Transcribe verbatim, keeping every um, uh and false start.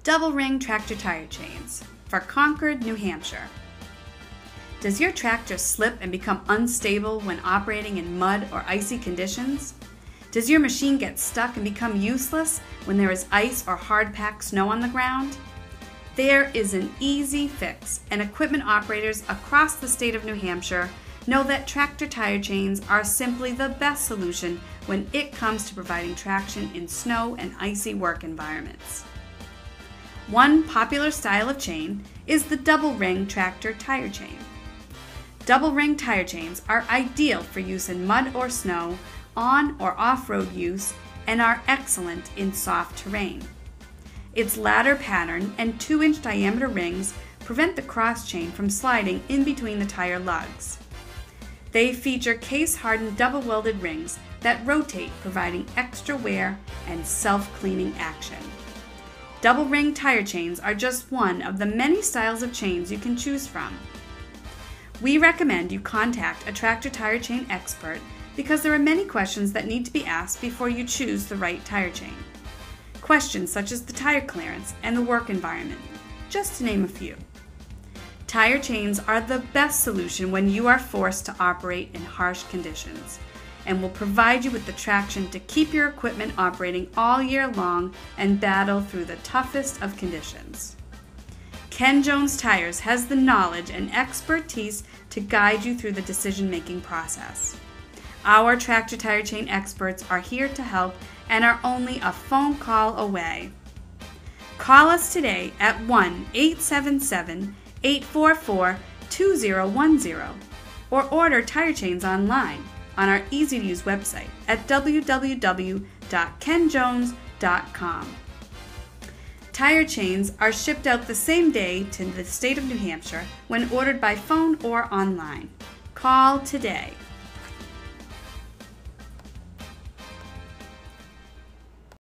double ring tractor tire chains for Concord, New Hampshire. Does your tractor slip and become unstable when operating in mud or icy conditions? Does your machine get stuck and become useless when there is ice or hard-packed snow on the ground? There is an easy fix, and equipment operators across the state of New Hampshire know that tractor tire chains are simply the best solution when it comes to providing traction in snow and icy work environments. One popular style of chain is the double ring tractor tire chain. Double ring tire chains are ideal for use in mud or snow, on or off-road use, and are excellent in soft terrain. Its ladder pattern and two inch diameter rings prevent the cross chain from sliding in between the tire lugs. They feature case-hardened double-welded rings that rotate, providing extra wear and self-cleaning action. Double ring tire chains are just one of the many styles of chains you can choose from. We recommend you contact a tractor tire chain expert because there are many questions that need to be asked before you choose the right tire chain. Questions such as the tire clearance and the work environment, just to name a few. Tire chains are the best solution when you are forced to operate in harsh conditions, and will provide you with the traction to keep your equipment operating all year long and battle through the toughest of conditions. Ken Jones Tires has the knowledge and expertise to guide you through the decision-making process. Our tractor tire chain experts are here to help and are only a phone call away. Call us today at one eight seven seven, eight four four, two zero one zero or order tire chains online on our easy-to-use website at w w w dot ken jones dot com. Tire chains are shipped out the same day to the state of New Hampshire when ordered by phone or online. Call today.